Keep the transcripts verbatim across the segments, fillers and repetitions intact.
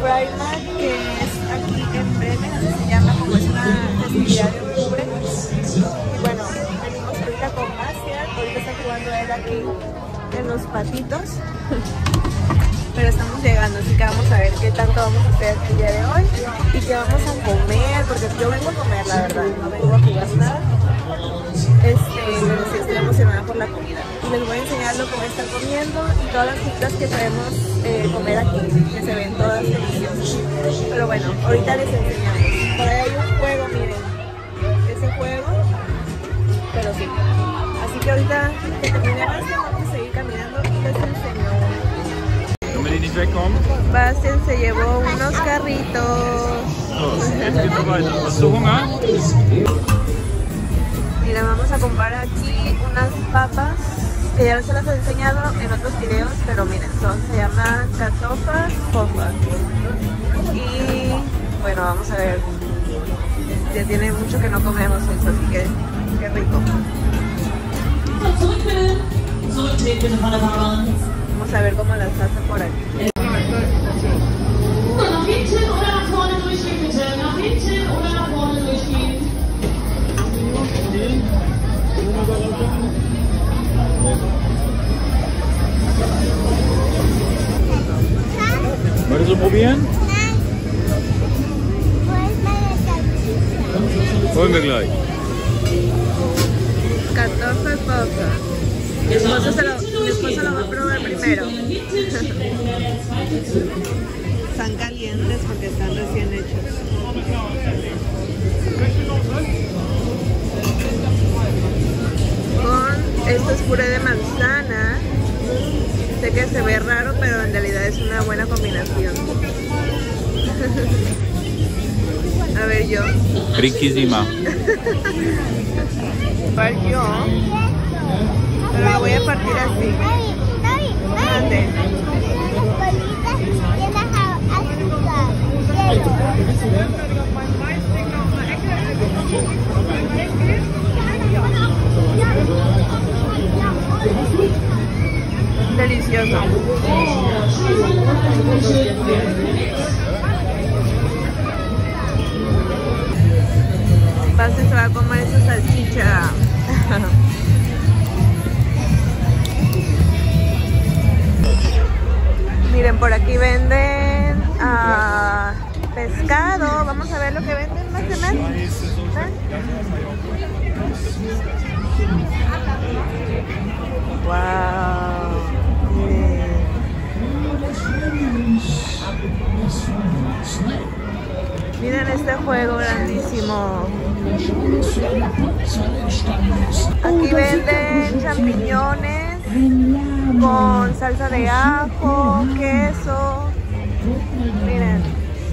Primark, que es aquí en Bremen, así se llama, como es una festividad de octubre. Y bueno, venimos ahorita con Bastian, ahorita está jugando él aquí en los patitos. Pero estamos llegando, así que vamos a ver qué tanto vamos a hacer el día de hoy y qué vamos a comer, porque yo vengo a comer, la verdad, no vengo a jugar nada. Este, pero sí estoy emocionada por la comida. Y les voy a enseñar lo que voy a estar comiendo y todas las cositas que podemos eh, comer aquí, que se ven todas deliciosas. Pero bueno, ahorita les enseñamos. Por ahí hay un juego, miren, ese juego, pero sí. Así que ahorita que termine Bastian, vamos a seguir caminando y les enseño. Bastian se llevó unos carritos. Mira, vamos a comprar aquí unas papas que ya se las he enseñado en otros videos, pero miren, son, se llama Kartoffeln Poffer. Y bueno, vamos a ver, ya tiene mucho que no comemos esto, así que qué rico. Vamos a ver cómo las hacen por aquí. Möchtest du probieren? Nein. Wo ist meine Salchicha? Holen wir gleich. Kartoffeln Poffer. Mi esposo, se lo, mi esposo lo va a probar primero. Están calientes porque están recién hechos. Con, esto es puré de manzana. Sé que se ve raro, pero en realidad es una buena combinación. A ver yo. Riquísima. Para yo. Pero lo voy a partir así. Ande. Delicioso. Bastian se va a comer esa salchicha. Miren, por aquí venden uh, pescado. Vamos a ver lo que venden más de más. Wow. Miren. Miren este juego grandísimo. Aquí venden champiñones con salsa de ajo, queso. Miren.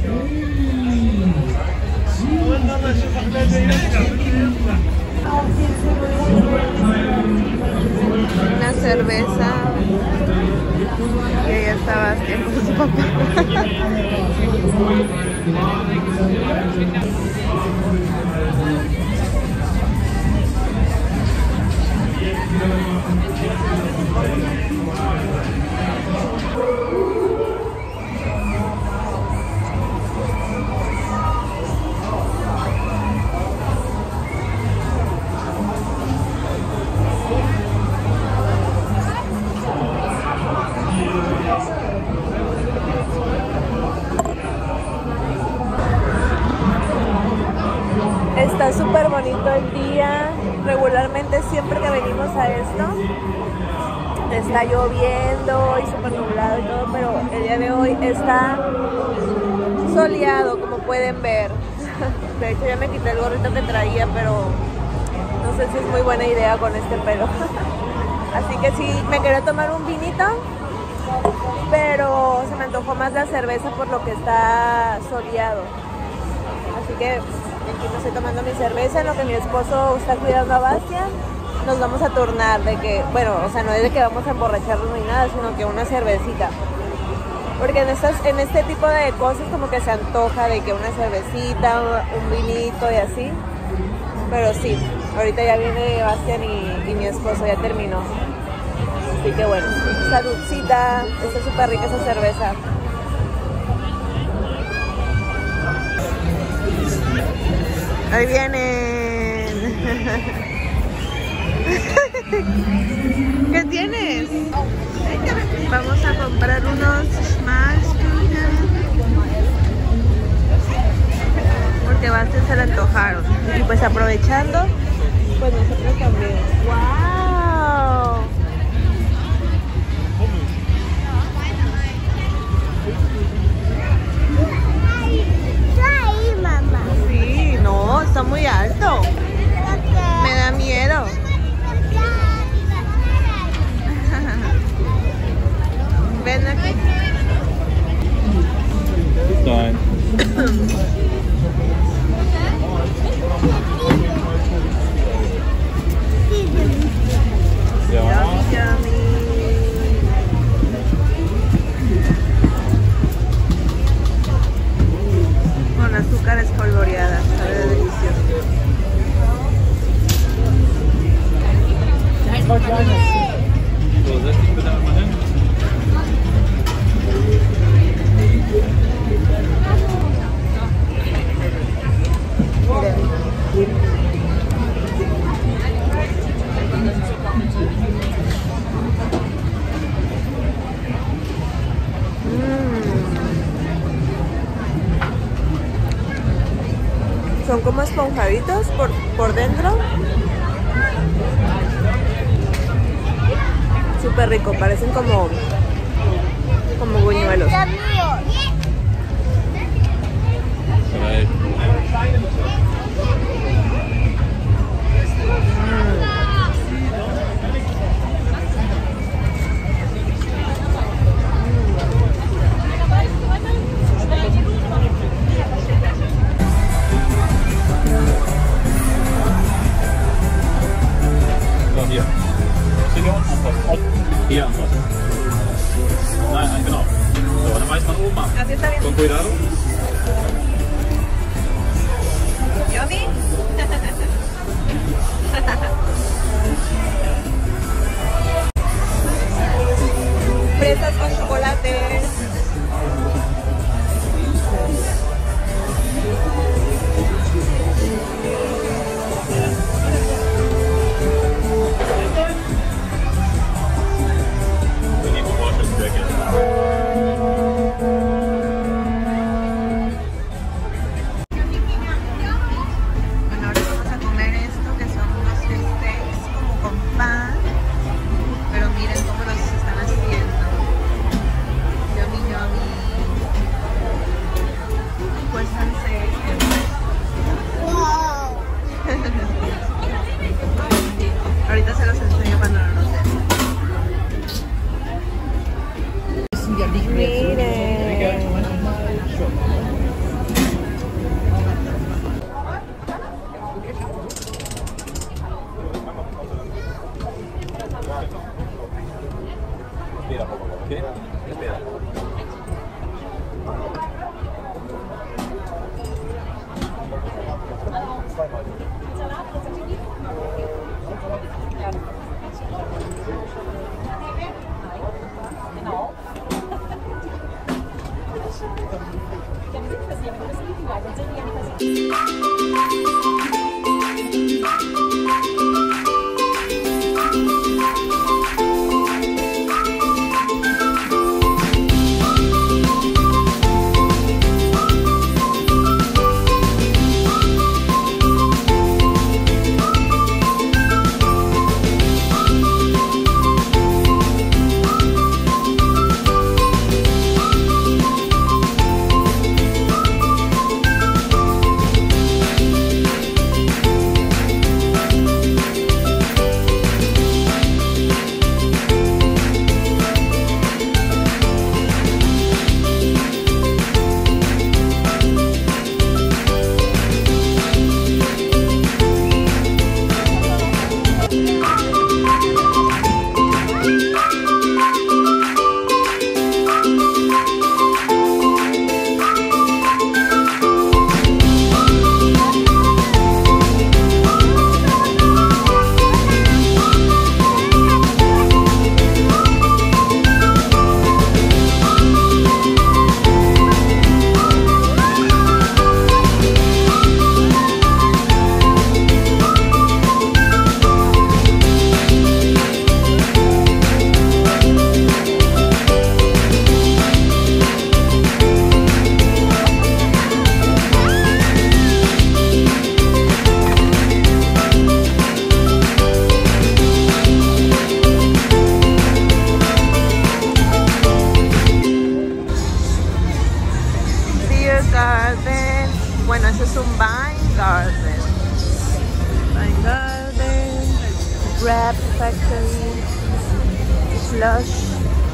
Una cerveza. Y ahí está Bastian con su papá. Está súper bonito el día. Regularmente siempre que venimos a esto está lloviendo y súper nublado y todo, pero el día de hoy está soleado, como pueden ver. De hecho ya me quité el gorrito que traía, pero no sé si es muy buena idea con este pelo. Así que sí, me quería tomar un vinito, pero se me antojó más la cerveza por lo que está soleado. Así que aquí me estoy tomando mi cerveza en lo que mi esposo está cuidando a Bastian. Nos vamos a turnar de que, bueno, o sea, no es de que vamos a emborracharnos ni nada, sino que una cervecita. Porque en, estas, en este tipo de cosas como que se antoja de que una cervecita, un vinito y así. Pero sí, ahorita ya viene Bastian y, y mi esposo ya terminó. Así que bueno, saludcita, está súper rica esa cerveza. Ahí vienen. ¿Qué tienes? Vamos a comprar unos Smash porque Basti se le antojaron. Y pues aprovechando, pues nosotros también. ¡Wow! Ahí, mamá. Sí, no, está muy alto. Me da miedo. Ven aquí. Nein. Ja. Yummy, yummy. Con azúcar espolvoreada, sabe delicioso. So, setz dich bitte einmal hin. Son como esponjaditos por, por dentro. Súper rico, parecen como, como buñuelos. Drei. So, hier. Hier anfassen. Hier anfassen. Nein, nein, genau. So, dann weiß man oben ab. Así está bien. Con cuidado. ¿Yummy? Fresas con chocolate. We need to wash it again. Bueno, ahora vamos a comer esto que son unos steaks como con pan. Pero miren cómo los están haciendo. Yummy, yummy. Pues ahorita se los enseño cuando no los den. Miren. Espera, ¿ok? Espera. Garden. Bueno, ese es un Vine Garden. Vine Garden, Wrap Factory, Slush.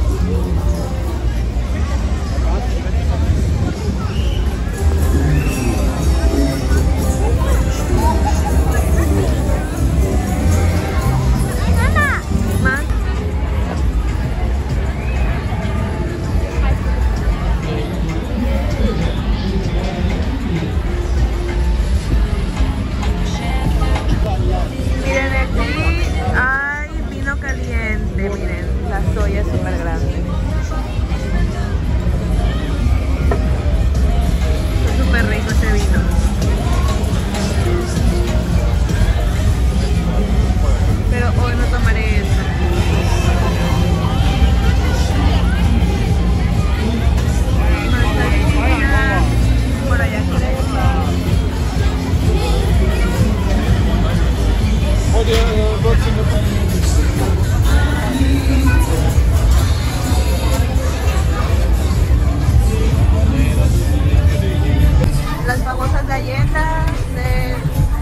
Las famosas galletas de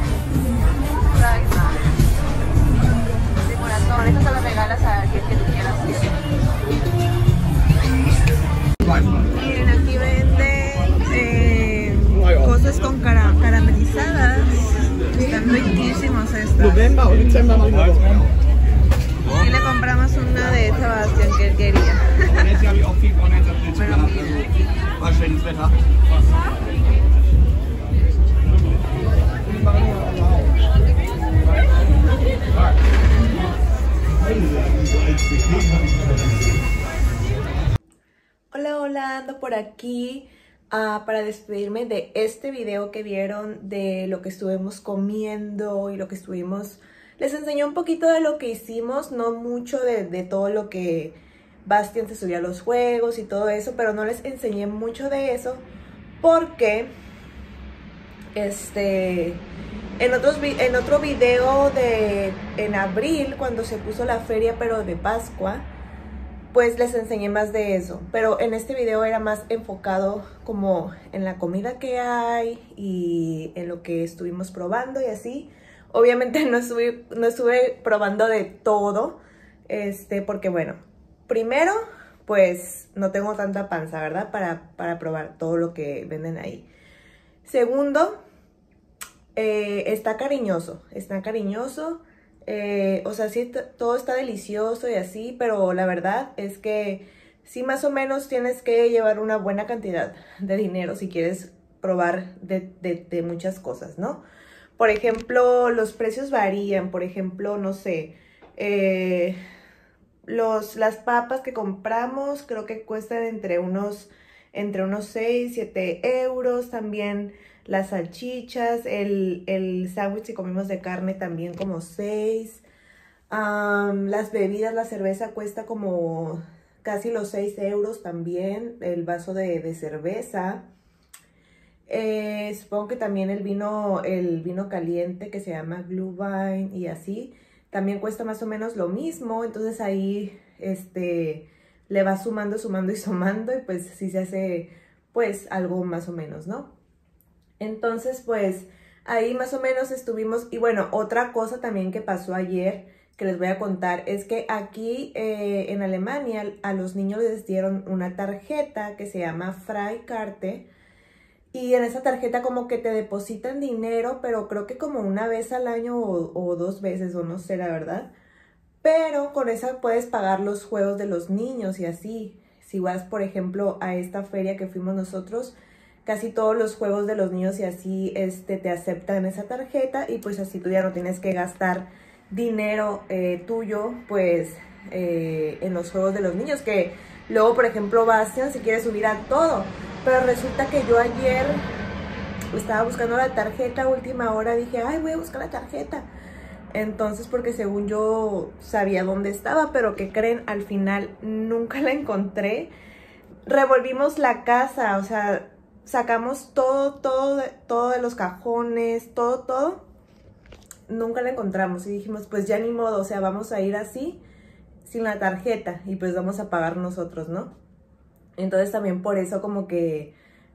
de corazón, estas se las regalas a alguien que tú quieras. Miren, aquí venden eh, cosas con cara caramelizadas. Están riquísimos estas. Y le compramos una de Sebastián que él quería. Pero miren. Hola, hola, ando por aquí uh, para despedirme de este video que vieron de lo que estuvimos comiendo y lo que estuvimos... Les enseñé un poquito de lo que hicimos, no mucho de, de todo lo que Bastian se subió a los juegos y todo eso, pero no les enseñé mucho de eso porque este... En, otros, en otro video de en abril, cuando se puso la feria, pero de Pascua, pues les enseñé más de eso. Pero en este video era más enfocado como en la comida que hay y en lo que estuvimos probando y así. Obviamente no estuve, no estuve probando de todo, este, porque bueno, primero, pues no tengo tanta panza, ¿verdad? Para, para probar todo lo que venden ahí. Segundo... Eh, está cariñoso, está cariñoso, eh, o sea, sí, todo está delicioso y así, pero la verdad es que sí más o menos tienes que llevar una buena cantidad de dinero si quieres probar de, de, de muchas cosas, ¿no? Por ejemplo, los precios varían, por ejemplo, no sé, eh, los, las papas que compramos creo que cuestan entre unos, entre unos seis, siete euros, también... Las salchichas, el, el sándwich que comimos de carne también como seis. Um, las bebidas, la cerveza cuesta como casi los seis euros también. El vaso de, de cerveza. Eh, supongo que también el vino, el vino caliente que se llama Glühwein y así. También cuesta más o menos lo mismo. Entonces ahí este, le va sumando, sumando y sumando. Y pues sí se hace pues algo más o menos, ¿no? Entonces, pues, ahí más o menos estuvimos. Y bueno, otra cosa también que pasó ayer, que les voy a contar, es que aquí eh, en Alemania a los niños les dieron una tarjeta que se llama Freikarte. Y en esa tarjeta como que te depositan dinero, pero creo que como una vez al año o, o dos veces, o no sé, la verdad. Pero con esa puedes pagar los juegos de los niños y así. Si vas, por ejemplo, a esta feria que fuimos nosotros... Casi todos los juegos de los niños y así este, te aceptan esa tarjeta y pues así tú ya no tienes que gastar dinero eh, tuyo pues eh, en los juegos de los niños. Que luego, por ejemplo, Bastian se quiere subir a todo, pero resulta que yo ayer estaba buscando la tarjeta a última hora, dije, ay, voy a buscar la tarjeta. Entonces, porque según yo sabía dónde estaba, pero ¿qué creen? Al final nunca la encontré. Revolvimos la casa, o sea... Sacamos todo, todo, todo de los cajones, todo, todo. Nunca la encontramos y dijimos, pues ya ni modo, o sea, vamos a ir así, sin la tarjeta y pues vamos a pagar nosotros, ¿no? Entonces también por eso como que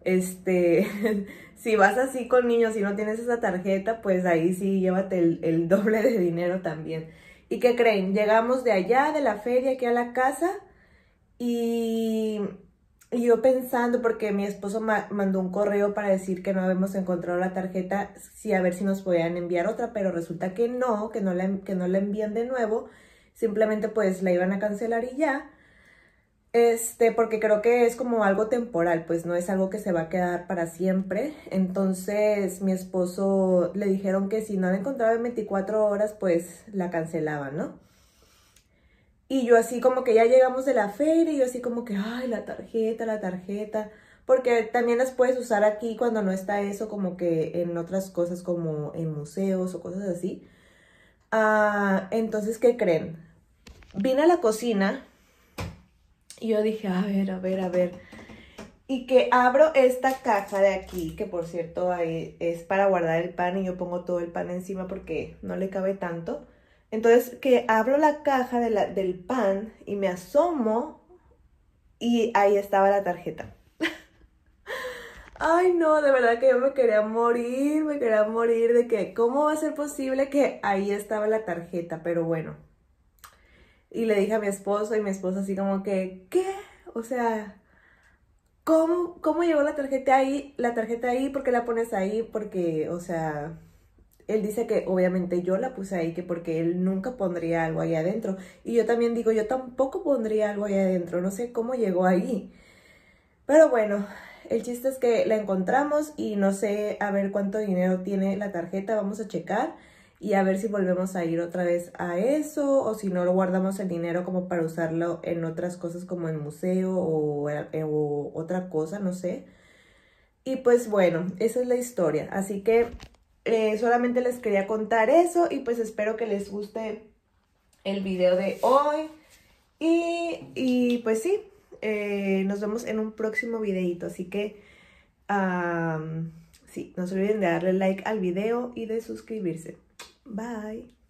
este, si vas así con niños y no tienes esa tarjeta, pues ahí sí llévate el, el doble de dinero también. ¿Y qué creen? Llegamos de allá, de la feria, aquí a la casa y... Y yo pensando, porque mi esposo ma mandó un correo para decir que no habíamos encontrado la tarjeta, sí, a ver si nos podían enviar otra, pero resulta que no, que no la, que no la envían de nuevo, simplemente pues la iban a cancelar y ya, este, porque creo que es como algo temporal, pues no es algo que se va a quedar para siempre. Entonces mi esposo le dijeron que si no la encontraba en veinticuatro horas, pues la cancelaban, ¿no? Y yo así como que ya llegamos de la feria y yo así como que, ay, la tarjeta, la tarjeta. Porque también las puedes usar aquí cuando no está eso, como que en otras cosas como en museos o cosas así. Ah, entonces, ¿qué creen? Vine a la cocina y yo dije, a ver, a ver, a ver. Y que abro esta caja de aquí, que por cierto ahí es para guardar el pan y yo pongo todo el pan encima porque no le cabe tanto. Entonces, que abro la caja de la, del pan y me asomo y ahí estaba la tarjeta. Ay, no, de verdad que yo me quería morir, me quería morir de que, ¿cómo va a ser posible que ahí estaba la tarjeta? Pero bueno. Y le dije a mi esposo y mi esposo así como que, ¿qué? O sea, ¿cómo, cómo llegó la tarjeta ahí? La tarjeta ahí, ¿por qué la pones ahí? Porque, o sea... Él dice que obviamente yo la puse ahí, que porque él nunca pondría algo ahí adentro. Y yo también digo, yo tampoco pondría algo ahí adentro, no sé cómo llegó ahí. Pero bueno, el chiste es que la encontramos y no sé a ver cuánto dinero tiene la tarjeta, vamos a checar. Y a ver si volvemos a ir otra vez a eso, o si no lo guardamos el dinero como para usarlo en otras cosas como el museo o, o otra cosa, no sé. Y pues bueno, esa es la historia, así que... Eh, solamente les quería contar eso y pues espero que les guste el video de hoy. Y, y pues sí, eh, nos vemos en un próximo videito. Así que um, sí, no se olviden de darle like al video y de suscribirse. Bye.